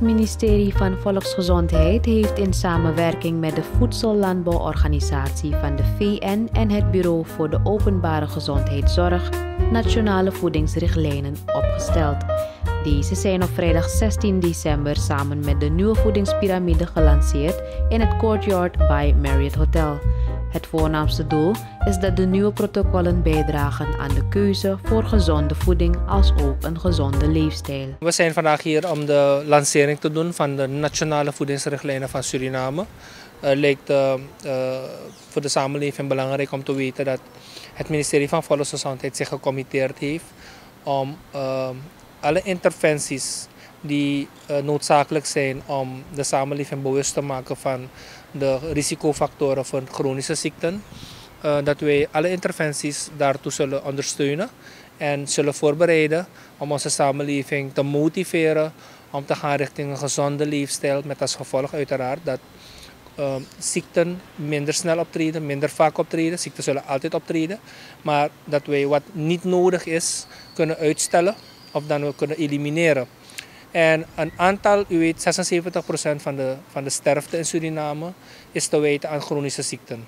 ministerie van Volksgezondheid heeft in samenwerking met de Voedsellandbouworganisatie van de VN en het Bureau voor de Openbare Gezondheidszorg nationale voedingsrichtlijnen opgesteld. Deze zijn op vrijdag 16 december samen met de nieuwe voedingspyramide gelanceerd in het Courtyard by Marriott Hotel. Het voornaamste doel is dat de nieuwe protocollen bijdragen aan de keuze voor gezonde voeding als ook een gezonde leefstijl. We zijn vandaag hier om de lancering te doen van de nationale voedingsrichtlijnen van Suriname. Het lijkt voor de samenleving belangrijk om te weten dat het ministerie van Volksgezondheid zich gecommitteerd heeft om alle interventies die noodzakelijk zijn om de samenleving bewust te maken van de risicofactoren voor chronische ziekten, dat wij alle interventies daartoe zullen ondersteunen en zullen voorbereiden om onze samenleving te motiveren om te gaan richting een gezonde leefstijl, met als gevolg uiteraard dat ziekten minder snel optreden, minder vaak optreden. Ziekten zullen altijd optreden, maar dat wij wat niet nodig is kunnen uitstellen of dan we kunnen elimineren. En een aantal, u weet, 76% van de sterfte in Suriname is te wijten aan chronische ziekten.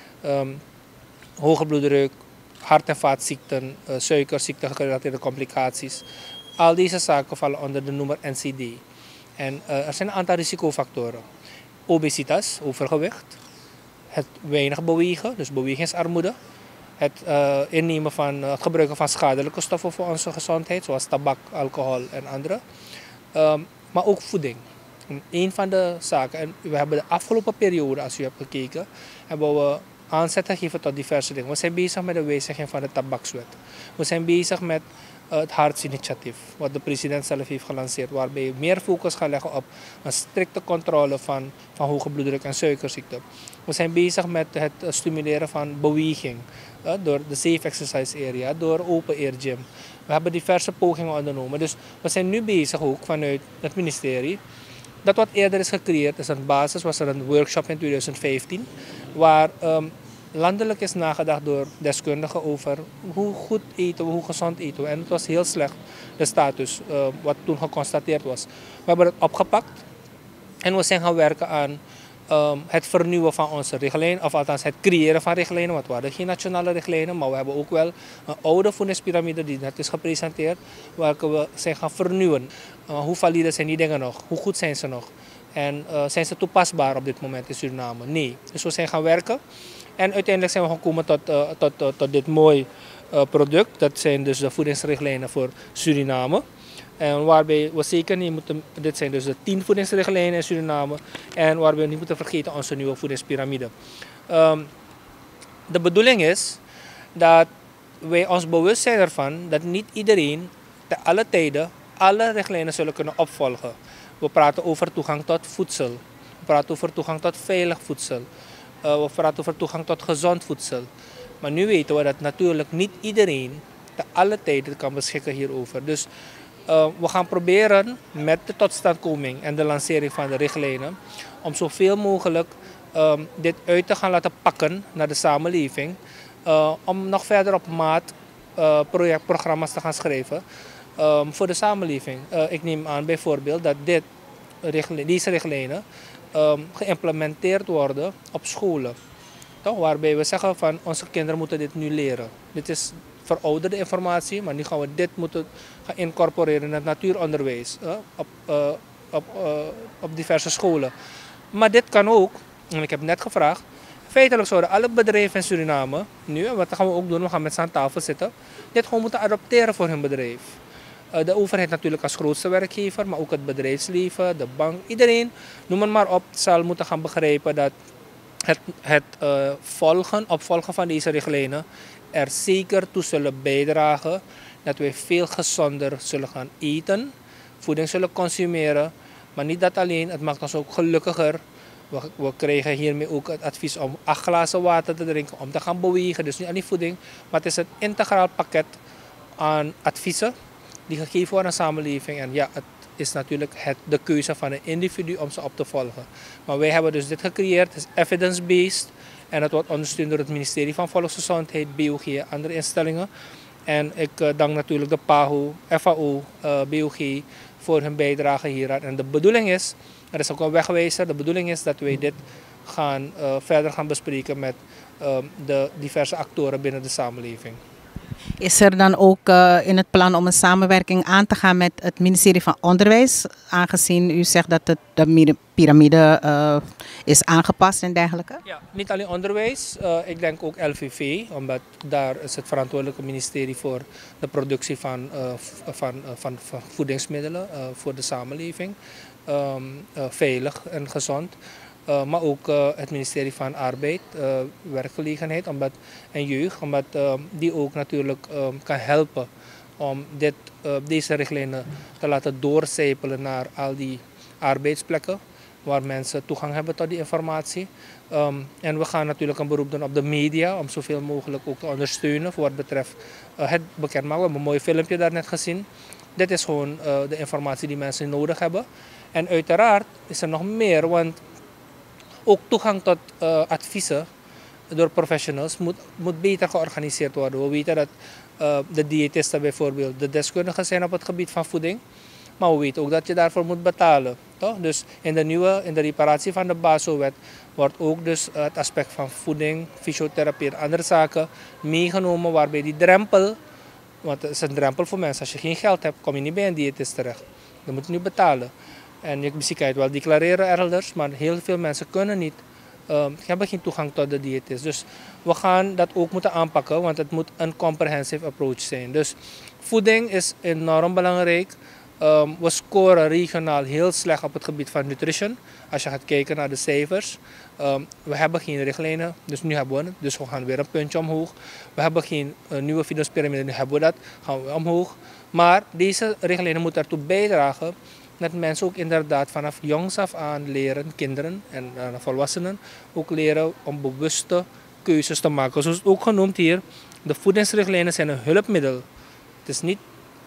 Hoge bloeddruk, hart- en vaatziekten, suikerziekten, gerelateerde complicaties. Al deze zaken vallen onder de noemer NCD. En er zijn een aantal risicofactoren. Obesitas, overgewicht. Het weinig bewegen, dus bewegingsarmoede. Het het gebruiken van schadelijke stoffen voor onze gezondheid, zoals tabak, alcohol en andere. Maar ook voeding. Een van de zaken, en we hebben de afgelopen periode, als u hebt gekeken, hebben we aanzet gegeven tot diverse dingen. We zijn bezig met de wijziging van de tabakswet. We zijn bezig met het Hartsinitiatief, wat de president zelf heeft gelanceerd, waarbij we meer focus gaan leggen op een strikte controle van hoge bloeddruk en suikerziekte. We zijn bezig met het stimuleren van beweging door de Safe Exercise Area, door Open Air Gym. We hebben diverse pogingen ondernomen. Dus we zijn nu bezig ook vanuit het ministerie. Dat wat eerder is gecreëerd is een basis, was er een workshop in 2015, waar landelijk is nagedacht door deskundigen over hoe goed eten we, hoe gezond eten we. En het was heel slecht, de status, wat toen geconstateerd was. We hebben het opgepakt en we zijn gaan werken aan het vernieuwen van onze richtlijnen, of althans het creëren van richtlijnen, want we hadden geen nationale richtlijnen, maar we hebben ook wel een oude voedingspyramide die net is gepresenteerd, waar we zijn gaan vernieuwen. Hoe valide zijn die dingen nog? Hoe goed zijn ze nog? En zijn ze toepasbaar op dit moment in Suriname? Nee. Dus we zijn gaan werken en uiteindelijk zijn we gekomen tot dit mooi product. Dat zijn dus de voedingsrichtlijnen voor Suriname. En waarbij we zeker niet moeten, dit zijn dus de 10 voedingsrichtlijnen in Suriname, en waarbij we niet moeten vergeten onze nieuwe voedingspyramide. De bedoeling is dat wij ons bewust zijn ervan dat niet iedereen te alle tijden alle richtlijnen zullen kunnen opvolgen. We praten over toegang tot voedsel, we praten over toegang tot veilig voedsel, we praten over toegang tot gezond voedsel. Maar nu weten we dat natuurlijk niet iedereen te alle tijden kan beschikken hierover. Dus we gaan proberen met de totstandkoming en de lancering van de richtlijnen om zoveel mogelijk dit uit te gaan laten pakken naar de samenleving. Om nog verder op maat projectprogramma's te gaan schrijven voor de samenleving. Ik neem aan bijvoorbeeld dat deze richtlijnen geïmplementeerd worden op scholen. Toch? Waarbij we zeggen van onze kinderen moeten dit nu leren. Dit is verouderde informatie, maar nu gaan we dit moeten gaan incorporeren in het natuuronderwijs op diverse scholen. Maar dit kan ook, en ik heb net gevraagd, feitelijk zouden alle bedrijven in Suriname nu, en wat gaan we ook doen, we gaan met z'n aan tafel zitten, dit gewoon moeten adopteren voor hun bedrijf. De overheid natuurlijk als grootste werkgever, maar ook het bedrijfsleven, de bank, iedereen, noem het maar op, zal moeten gaan begrijpen dat het opvolgen van deze richtlijnen er zeker toe zullen bijdragen dat wij veel gezonder zullen gaan eten, voeding zullen consumeren. Maar niet dat alleen, het maakt ons ook gelukkiger. We krijgen hiermee ook het advies om 8 glazen water te drinken, om te gaan bewegen. Dus niet alleen voeding, maar het is een integraal pakket aan adviezen die gegeven worden aan de samenleving. En ja, het is natuurlijk de keuze van een individu om ze op te volgen. Maar wij hebben dus dit gecreëerd, het is evidence-based. En het wordt ondersteund door het ministerie van Volksgezondheid, BOG en andere instellingen. En ik dank natuurlijk de PAHO, FAO, BOG voor hun bijdrage hieraan. En de bedoeling is, er is ook een wegwijzer, de bedoeling is dat wij dit verder gaan bespreken met de diverse actoren binnen de samenleving. Is er dan ook in het plan om een samenwerking aan te gaan met het ministerie van Onderwijs, aangezien u zegt dat de piramide is aangepast en dergelijke? Ja, niet alleen onderwijs, ik denk ook LVV, omdat daar is het verantwoordelijke ministerie voor de productie van voedingsmiddelen voor de samenleving, veilig en gezond. Maar ook het ministerie van Arbeid, Werkgelegenheid en Jeugd, omdat die ook natuurlijk kan helpen om deze richtlijnen te laten doorcijpelen naar al die arbeidsplekken waar mensen toegang hebben tot die informatie. En we gaan natuurlijk een beroep doen op de media om zoveel mogelijk ook te ondersteunen voor wat betreft het bekendmaken. We hebben een mooi filmpje daar net gezien. Dit is gewoon de informatie die mensen nodig hebben. En uiteraard is er nog meer, want ook toegang tot adviezen door professionals moet beter georganiseerd worden. We weten dat de diëtisten bijvoorbeeld de deskundigen zijn op het gebied van voeding. Maar we weten ook dat je daarvoor moet betalen. Toch? Dus in de reparatie van de BASO-wet wordt ook dus het aspect van voeding, fysiotherapie en andere zaken meegenomen. Waarbij die drempel, want het is een drempel voor mensen. Als je geen geld hebt, kom je niet bij een diëtist terecht. Dan moet je nu betalen. En je kan het wel declareren elders, maar heel veel mensen kunnen niet. Hebben geen toegang tot de diëtist. Dus we gaan dat ook moeten aanpakken, want het moet een comprehensive approach zijn. Dus voeding is enorm belangrijk. We scoren regionaal heel slecht op het gebied van nutrition. Als je gaat kijken naar de cijfers. We hebben geen richtlijnen, dus nu hebben we het. Dus we gaan weer een puntje omhoog. We hebben geen nieuwe voedingspyramide, nu hebben we dat. Gaan we omhoog. Maar deze richtlijnen moeten ertoe bijdragen dat mensen ook inderdaad vanaf jongs af aan leren, kinderen en volwassenen, ook leren om bewuste keuzes te maken. Zoals ook genoemd hier, de voedingsrichtlijnen zijn een hulpmiddel. Het is niet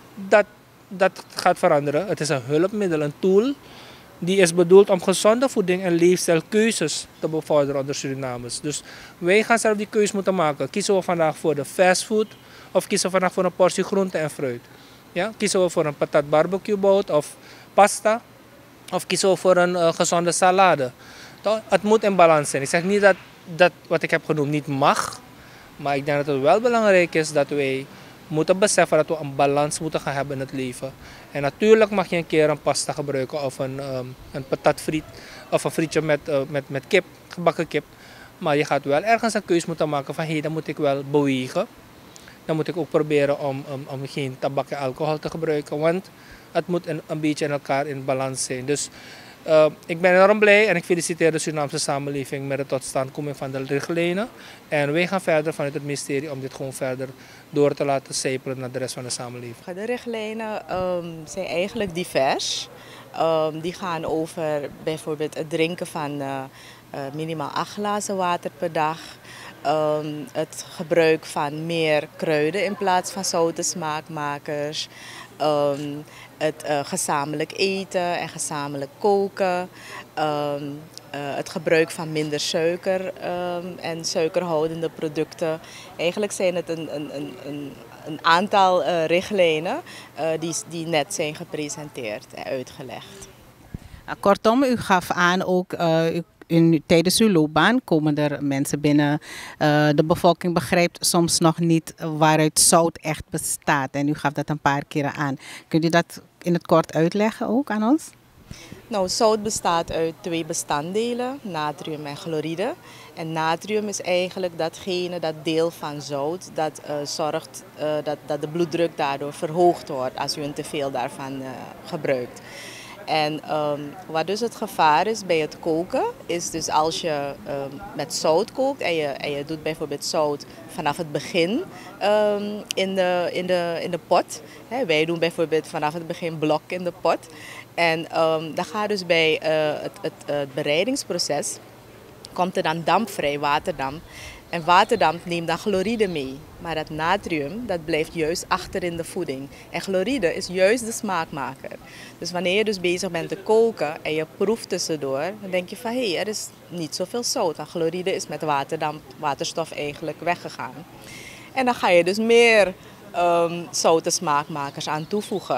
dat gaat veranderen. Het is een hulpmiddel, een tool die is bedoeld om gezonde voeding en leefstijlkeuzes te bevorderen onder Surinamers. Dus wij gaan zelf die keuze moeten maken. Kiezen we vandaag voor de fastfood of kiezen we vandaag voor een portie groente en fruit? Ja? Kiezen we voor een patat barbecuebout of pasta of kiezen we voor een gezonde salade? Toch? Het moet in balans zijn. Ik zeg niet dat wat ik heb genoemd niet mag, maar ik denk dat het wel belangrijk is dat wij moeten beseffen dat we een balans moeten gaan hebben in het leven. En natuurlijk mag je een keer een pasta gebruiken of een patatfriet of een frietje met kip, gebakken kip. Maar je gaat wel ergens een keuze moeten maken van dan moet ik wel bewegen. Dan moet ik ook proberen om geen tabak en alcohol te gebruiken, want het moet een beetje in elkaar in balans zijn. Dus ik ben enorm blij en ik feliciteer de Surinaamse samenleving met de totstandkoming van de richtlijnen. En wij gaan verder vanuit het ministerie om dit gewoon verder door te laten sijpelen naar de rest van de samenleving. De richtlijnen zijn eigenlijk divers. Die gaan over bijvoorbeeld het drinken van minimaal 8 glazen water per dag. Het gebruik van meer kruiden in plaats van zoute smaakmakers. Het gezamenlijk eten en gezamenlijk koken. Het gebruik van minder suiker en suikerhoudende producten. Eigenlijk zijn het een aantal richtlijnen die net zijn gepresenteerd en uitgelegd. Kortom, u gaf aan ook tijdens uw loopbaan komen er mensen binnen. De bevolking begrijpt soms nog niet waaruit zout echt bestaat. En u gaf dat een paar keren aan. Kunt u dat in het kort uitleggen ook aan ons? Nou, zout bestaat uit 2 bestanddelen, natrium en chloride. En natrium is eigenlijk dat deel van zout dat zorgt dat de bloeddruk daardoor verhoogd wordt als u een teveel daarvan gebruikt. En wat dus het gevaar is bij het koken, is dus als je met zout kookt en je doet bijvoorbeeld zout vanaf het begin in de pot. Wij doen bijvoorbeeld vanaf het begin blok in de pot. En dan gaat dus bij het bereidingsproces, komt er dan damp vrij, waterdamp. En waterdamp neemt dan chloride mee. Maar dat natrium, dat blijft juist achter in de voeding. En chloride is juist de smaakmaker. Dus wanneer je dus bezig bent te koken en je proeft tussendoor, dan denk je van er is niet zoveel zout. En chloride is met waterdamp, waterstof eigenlijk weggegaan. En dan ga je dus meer zoute smaakmakers aan toevoegen.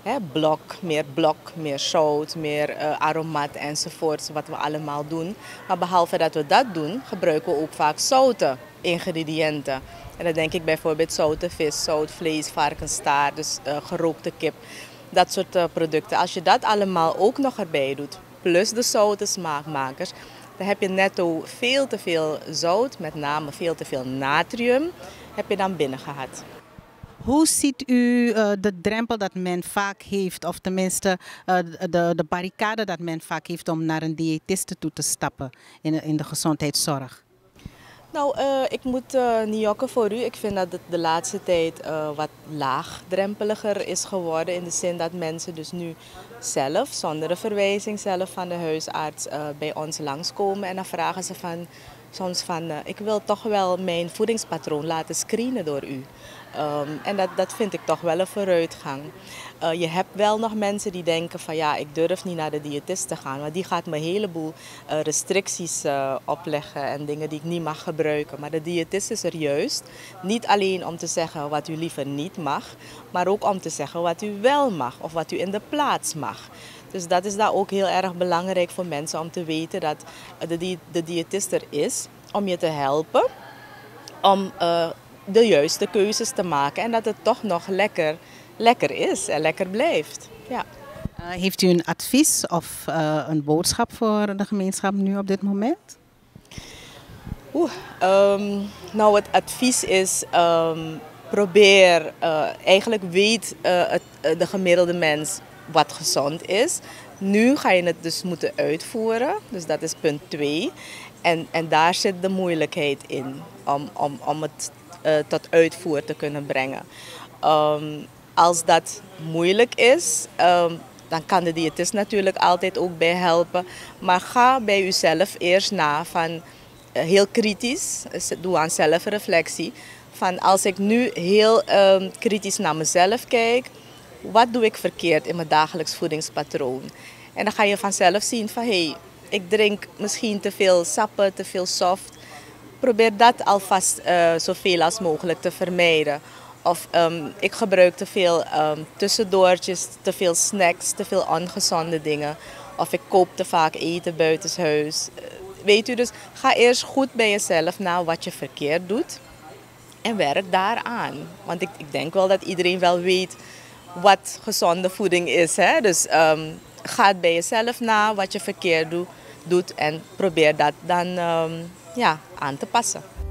Hè, blok, meer zout, meer aromat enzovoorts, wat we allemaal doen. Maar behalve dat we dat doen, gebruiken we ook vaak zoute ingrediënten. En dan denk ik bijvoorbeeld zoute vis, zout vlees, varkensstaart, dus gerookte kip. Dat soort producten. Als je dat allemaal ook nog erbij doet, plus de zoute smaakmakers, dan heb je netto veel te veel zout, met name veel te veel natrium, heb je dan binnen gehad. Hoe ziet u de drempel dat men vaak heeft, of tenminste de barricade dat men vaak heeft om naar een diëtiste toe te stappen in de gezondheidszorg? Nou, ik moet niet jokken voor u. Ik vind dat het de laatste tijd wat laagdrempeliger is geworden. In de zin dat mensen dus nu zelf, zonder de verwijzing zelf van de huisarts, bij ons langskomen. En dan vragen ze soms van, ik wil toch wel mijn voedingspatroon laten screenen door u. En dat vind ik toch wel een vooruitgang. Je hebt wel nog mensen die denken van ja, ik durf niet naar de diëtist te gaan. Want die gaat me een heleboel restricties opleggen en dingen die ik niet mag gebruiken. Maar de diëtist is er juist niet alleen om te zeggen wat u liever niet mag. Maar ook om te zeggen wat u wel mag of wat u in de plaats mag. Dus dat is daar ook heel erg belangrijk voor mensen om te weten dat de diëtist er is om je te helpen. Om de juiste keuzes te maken en dat het toch nog lekker is en lekker blijft. Ja. Heeft u een advies of een boodschap voor de gemeenschap nu op dit moment? Nou, het advies is probeer, eigenlijk weet de gemiddelde mens wat gezond is. Nu ga je het dus moeten uitvoeren, dus dat is punt 2. En daar zit de moeilijkheid in om het tot uitvoer te kunnen brengen. Als dat moeilijk is, dan kan de diëtist natuurlijk altijd ook bij helpen. Maar ga bij uzelf eerst na van heel kritisch, doe aan zelfreflectie. Van als ik nu heel kritisch naar mezelf kijk, wat doe ik verkeerd in mijn dagelijks voedingspatroon? En dan ga je vanzelf zien van hé, ik drink misschien te veel sappen, te veel soft. Probeer dat alvast zoveel als mogelijk te vermijden. Of ik gebruik te veel tussendoortjes, te veel snacks, te veel ongezonde dingen. Of ik koop te vaak eten buitenshuis. Weet u, dus ga eerst goed bij jezelf na wat je verkeerd doet. En werk daaraan. Want ik denk wel dat iedereen wel weet wat gezonde voeding is. Hè? Dus ga het bij jezelf na wat je verkeerd doet. En probeer dat dan aan te passen.